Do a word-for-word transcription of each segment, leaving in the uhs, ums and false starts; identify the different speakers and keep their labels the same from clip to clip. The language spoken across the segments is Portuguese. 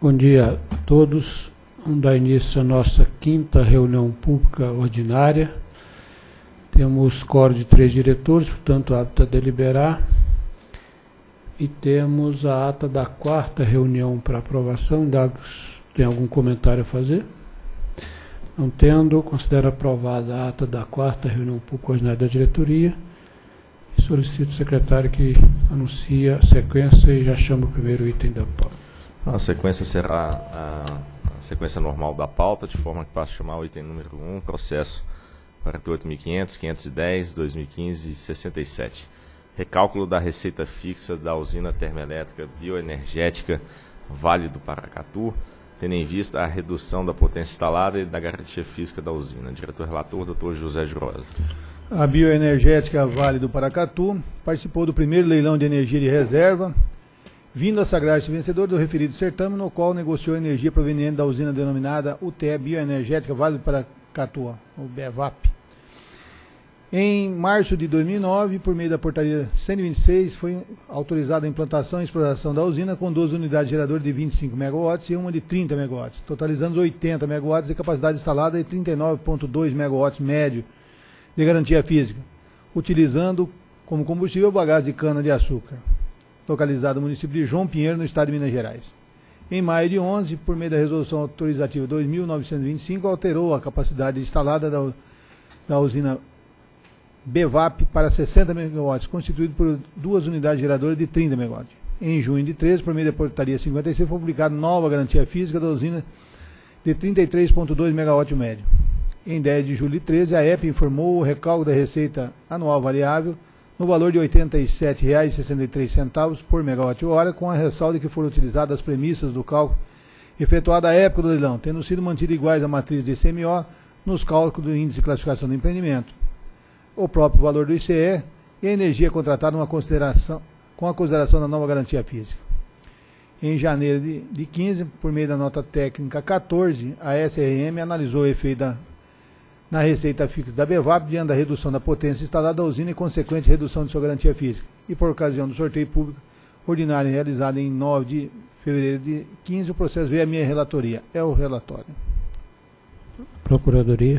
Speaker 1: Bom dia a todos. Vamos dar início à nossa quinta reunião pública ordinária. Temos quórum de três diretores, portanto, apto a deliberar. E temos a ata da quarta reunião para aprovação. Tem algum comentário a fazer? Não tendo, considero aprovada a ata da quarta reunião pública ordinária da diretoria. E solicito ao secretário que anuncie a sequência e já chama o primeiro item da pauta.
Speaker 2: A sequência será a, a sequência normal da pauta, de forma que passe a chamar o item número um, processo quarenta e oito mil e quinhentos, quinhentos e dez, dois mil e quinze e sessenta e sete. Recálculo da receita fixa da usina termoelétrica bioenergética Vale do Paracatu, tendo em vista a redução da potência instalada e da garantia física da usina. Diretor-relator, doutor José Jurosa.
Speaker 3: A bioenergética Vale do Paracatu participou do primeiro leilão de energia de reserva, vindo a sagrar-se vencedor do referido certame, no qual negociou energia proveniente da usina denominada U T E Bioenergética Vale do Paracatu, o B E V A P. Em março de dois mil e nove, por meio da portaria cento e vinte e seis, foi autorizada a implantação e exploração da usina com duas unidades geradoras de vinte e cinco megawatts e uma de trinta megawatts, totalizando oitenta megawatts de capacidade instalada e trinta e nove vírgula dois megawatts médio de garantia física, utilizando como combustível o bagaço de cana-de-açúcar, localizado no município de João Pinheiro, no estado de Minas Gerais. Em maio de onze, por meio da resolução autorizativa dois mil novecentos e vinte e cinco, alterou a capacidade instalada da, da usina B E V A P para sessenta megawatts, constituído por duas unidades geradoras de trinta megawatts. Em junho de treze, por meio da portaria cinquenta e seis, foi publicada nova garantia física da usina de trinta e três vírgula dois megawatts médio. Em dez de julho de treze, a E P informou o recálculo da receita anual variável no valor de oitenta e sete reais e sessenta e três centavos por megawatt-hora, com a ressalva de que foram utilizadas as premissas do cálculo efetuado à época do leilão, tendo sido mantidas iguais à matriz de I C M O nos cálculos do índice de classificação do empreendimento, o próprio valor do I C E e a energia contratada uma consideração, com a consideração da nova garantia física. Em janeiro de, de quinze, por meio da nota técnica quatorze, a S R M analisou o efeito da na receita fixa da B E V A P diante da redução da potência instalada da usina e consequente redução de sua garantia física. E por ocasião do sorteio público ordinário realizado em nove de fevereiro de quinze, o processo veio à minha relatoria. É o relatório.
Speaker 1: Procuradoria.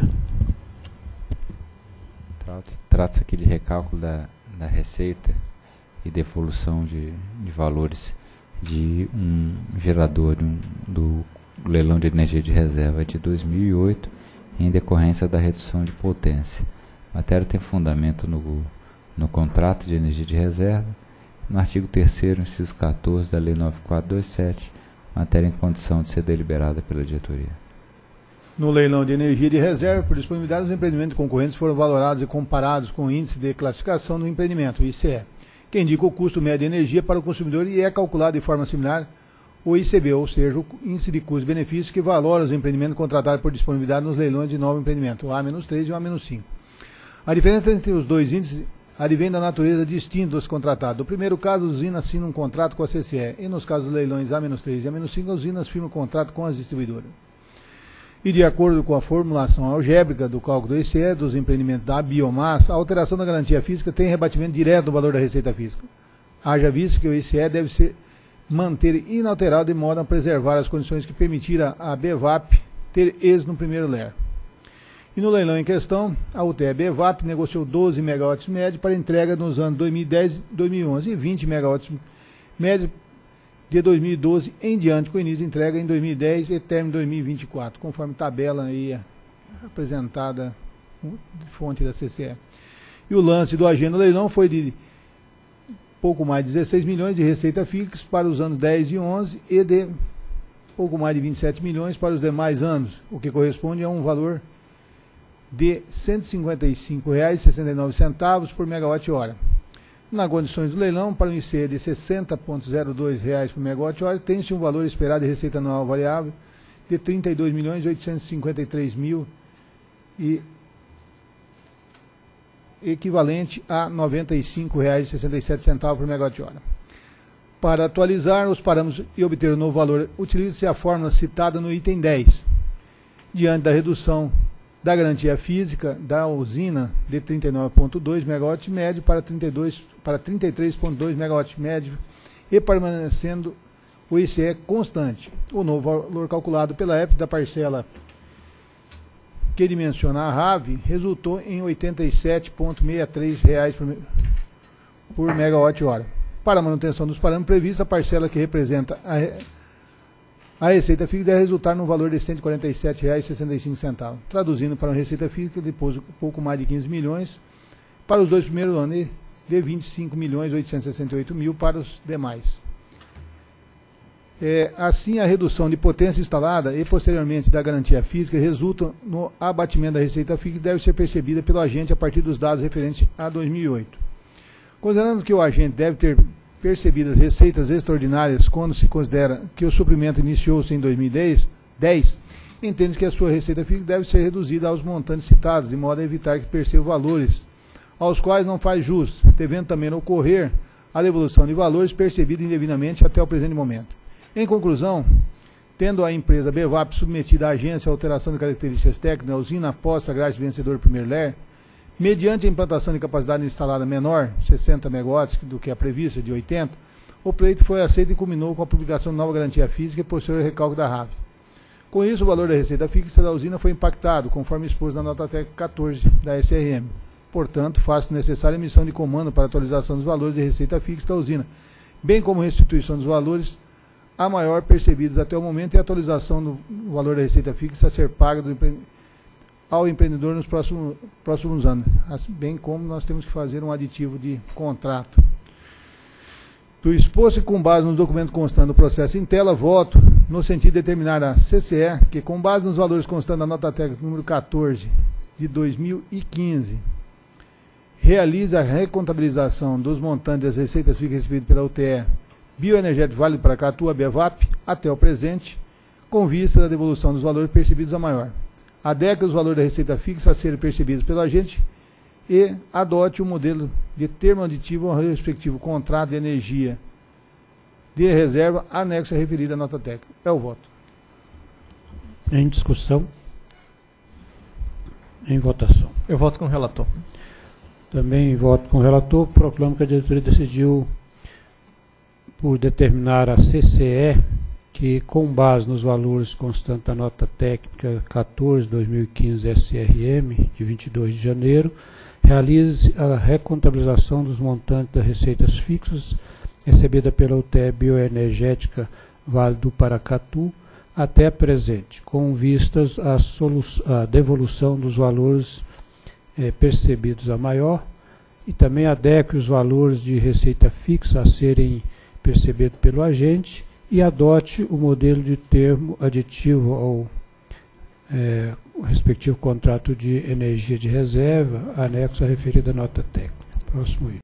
Speaker 4: Trata-se aqui de recálculo da, da receita e devolução de, de valores de um gerador de um, do leilão de energia de reserva de dois mil e oito, em decorrência da redução de potência. A matéria tem fundamento no, no contrato de energia de reserva, no artigo terceiro, inciso quatorze da Lei nove mil quatrocentos e vinte e sete, matéria em condição de ser deliberada pela diretoria.
Speaker 3: No leilão de energia de reserva, por disponibilidade, os empreendimentos concorrentes foram valorados e comparados com o índice de classificação do empreendimento, o I C E, que indica o custo médio de energia para o consumidor e é calculado de forma similar o I C B, ou seja, o índice de custo-benefício que valora os empreendimentos contratados por disponibilidade nos leilões de novo empreendimento, o A três e o A cinco. A diferença entre os dois índices advém da natureza distinta dos contratados. No primeiro caso, a usina assina um contrato com a C C E, e nos casos dos leilões A três e A cinco, as usinas firmam contrato com as distribuidoras. E de acordo com a formulação algébrica do cálculo do I C E dos empreendimentos da biomassa, a alteração da garantia física tem rebatimento direto do valor da receita física. Haja visto que o I C E deve ser manter inalterado de modo a preservar as condições que permitiram a B E V A P ter êxito no primeiro L E R. E no leilão em questão, a U T E B E V A P negociou doze megawatts médio para entrega nos anos dois mil e dez e dois mil e onze e vinte megawatts médio de dois mil e doze em diante, com início de entrega em dois mil e dez e término em dois mil e vinte e quatro, conforme tabela aí apresentada de fonte da C C E. E o lance do agente do leilão foi de pouco mais de dezesseis milhões de receita fixa para os anos dez e onze e de pouco mais de vinte e sete milhões para os demais anos, o que corresponde a um valor de cento e cinquenta e cinco reais e sessenta e nove centavos por megawatt-hora. Nas condições do leilão, para o I C E de sessenta vírgula zero dois reais por megawatt-hora, tem-se um valor esperado de receita anual variável de trinta e dois milhões oitocentos e cinquenta e três mil e equivalente a noventa e cinco reais e sessenta e sete centavos por megawatt-hora. Para atualizar os parâmetros e obter o novo valor, utilize-se a fórmula citada no item dez. Diante da redução da garantia física da usina de trinta e nove vírgula dois megawatts médio para, trinta e dois, para trinta e três vírgula dois megawatts médio e permanecendo o I C E constante. O novo valor calculado pela E P da parcela que dimensiona a RAV resultou em oitenta e sete vírgula sessenta e três reais por, por megawatt-hora. Para a manutenção dos parâmetros previstos, a parcela que representa a, a receita fixa deve resultar no valor de cento e quarenta e sete reais e sessenta e cinco centavos. Traduzindo para uma receita fixa, depois um pouco mais de quinze milhões para os dois primeiros anos e de vinte e cinco milhões oitocentos e sessenta e oito mil para os demais. É, assim, a redução de potência instalada e, posteriormente, da garantia física resultam no abatimento da receita fixa que deve ser percebida pelo agente a partir dos dados referentes a dois mil e oito. Considerando que o agente deve ter percebido as receitas extraordinárias quando se considera que o suprimento iniciou-se em dois mil e dez, entende que a sua receita fixa deve ser reduzida aos montantes citados, de modo a evitar que perceba valores aos quais não faz jus, devendo também ocorrer a devolução de valores percebidos indevidamente até o presente momento. Em conclusão, tendo a empresa B V A P submetida à agência a alteração de características técnicas da usina após sagrar-se vencedor do primeiro L E R, mediante a implantação de capacidade instalada menor, sessenta megawatts, do que a prevista, de oitenta, o pleito foi aceito e culminou com a publicação de nova garantia física e posterior recálculo da RAV. Com isso, o valor da receita fixa da usina foi impactado, conforme exposto na nota técnica quatorze da S R M. Portanto, faz-se necessária a emissão de comando para atualização dos valores de receita fixa da usina, bem como restituição dos valores a maior percebidos até o momento e a atualização do valor da receita fixa a ser paga do empre... ao empreendedor nos próximos, próximos anos, bem como nós temos que fazer um aditivo de contrato. Do exposto e com base no documento constante do processo em tela, voto no sentido de determinar a C C E que, com base nos valores constantes da nota técnica número quatorze de dois mil e quinze, realiza a recontabilização dos montantes das receitas fixas recebidas pela U T E Bioenergético Vale do Paracatu, a B V A P, até o presente, com vista da devolução dos valores percebidos a maior. Adeque os valores da receita fixa a serem percebidos pelo agente e adote o modelo de termo aditivo ao respectivo contrato de energia de reserva anexo à referida nota técnica. É o voto.
Speaker 1: Em discussão. Em votação.
Speaker 5: Eu voto com o relator.
Speaker 1: Também voto com o relator. Proclamo que a diretoria decidiu por determinar a C C E que, com base nos valores constantes da nota técnica quatorze barra dois mil e quinze S R M, de vinte e dois de janeiro, realize a recontabilização dos montantes das receitas fixas recebida pela U T E Bioenergética Vale do Paracatu até presente, com vistas à, à devolução dos valores eh, percebidos a maior, e também adeque os valores de receita fixa a serem percebidos pelo agente e adote o modelo de termo aditivo ao é, respectivo contrato de energia de reserva, anexo à referida nota técnica. Próximo item.